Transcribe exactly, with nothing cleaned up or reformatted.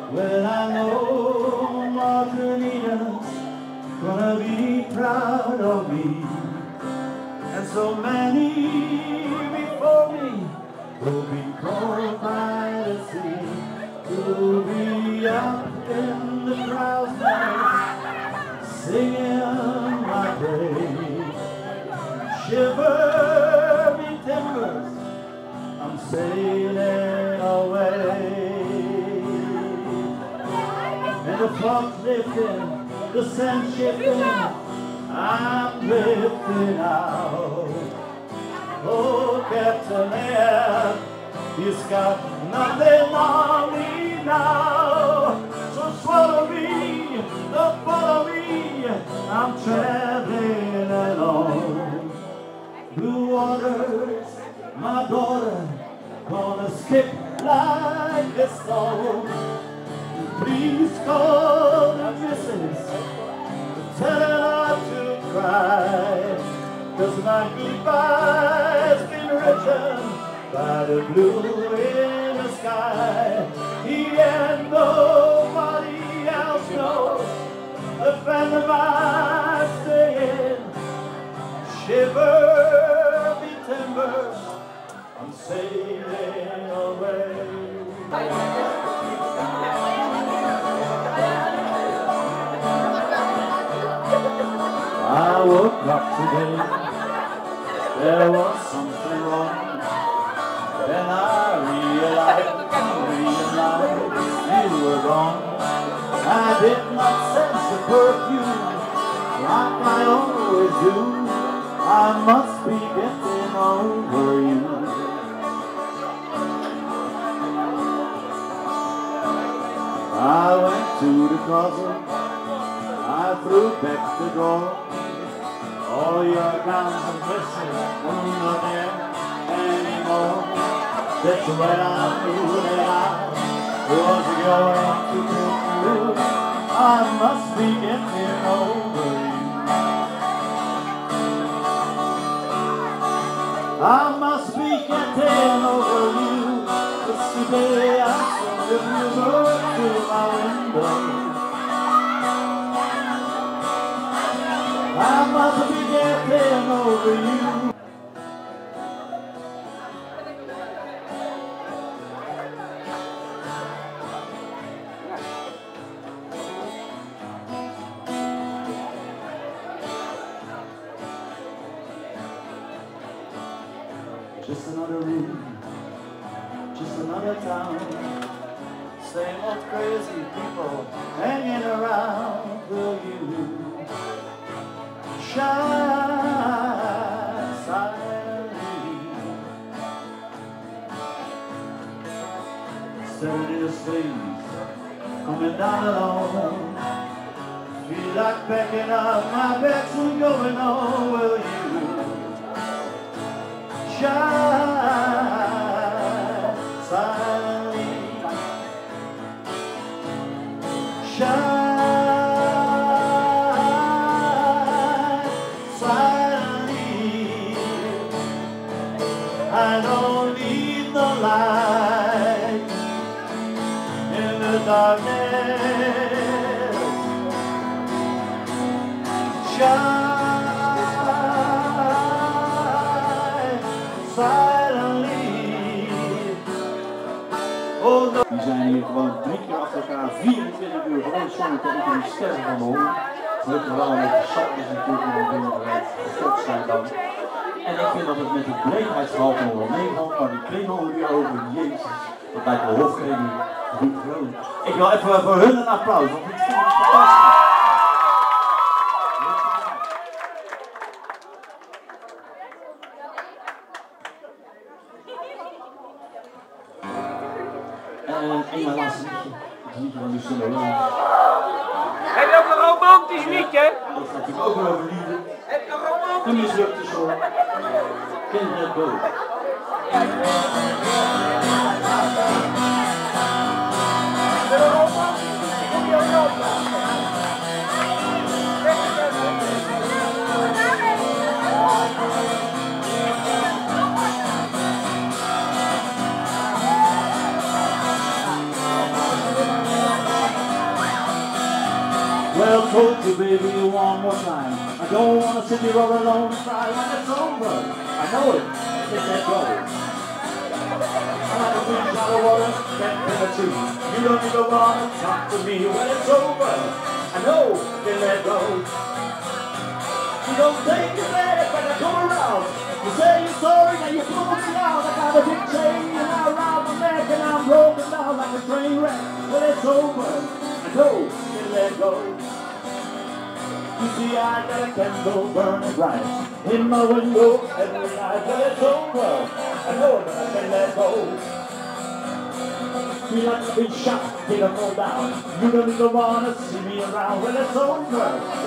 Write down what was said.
Well, I know Margarita's gonna be proud of me, and so many before me will be called by the sea. We'll be up in the crowd now, singing my praise. Shiver me timbers, I'm sailing away. And the fog's lifting, the sand shifting, I'm drifting out. Oh, Captain Ed, he's got nothing on me now. So swallow me, don't follow me, I'm traveling alone. Blue waters, my daughter, gonna skip like a stone. Please call the missus, tell her not to cry, 'cause my goodbye's been written by the blue in the sky. He and nobody else knows the friend of mine saying, shiver me timbers, I'm sailing away. I woke up today, there was something wrong. Then I realized, realized you were gone. I did not sense the perfume like I always do. I must be getting over you. I went to the closet, I threw back the door. All your gowns and dresses were not there anymore. That's when I knew that I was going to put through. I must be getting over you. I must be getting over you. It's the day I saw you look through my window. I must be getting over you. Just another room, just another town. Same old crazy people hanging around. Will you shine silently? Staring his face, coming down alone. Feel like packing up my bags and going on. Will you shine silently? Shine silently. I don't need the light in the darkness. Shine die zijn hier gewoon drie keer achter elkaar, vierentwintig uur gewoon zongen tot ik in de sterren van me hoor. Gelukkig wel een beetje zat is natuurlijk in het binnengereid, God zijn dan. En ik vind dat het met het breedheidsgehalte nog wel meevalt, maar die kringel die over, Jezus, dat lijkt wel hofreden. Ik wil even voor hun een applaus, want ik vind het fantastisch. En één laatste liedje, het liedje van Lucille Lang. Heb je ook een romantisch liedje? Dat gaat natuurlijk ook wel over liefde. Heb je een romantisch Een mislukte soort. Can't let go. Een romantisch liedje, kom je ook nog? Well, told you, baby, one more time. I don't want to sit here all alone and cry when it's over. I know it. Let that go. I'm like a green shot of water, bent in a tree. You don't need to want to talk to me when it's over. I know. Let that go. You don't take it back when I come around. You say you're sorry, now you pull me out. I got a big chain and I around my neck and I'm broken down like a train wreck. When it's over. I know. Let go. You see, I got a candle burning bright in my window every night. But it's over. I know that I can let go. Feel like a big shot, take a fall down. You don't even wanna see me around when it's over.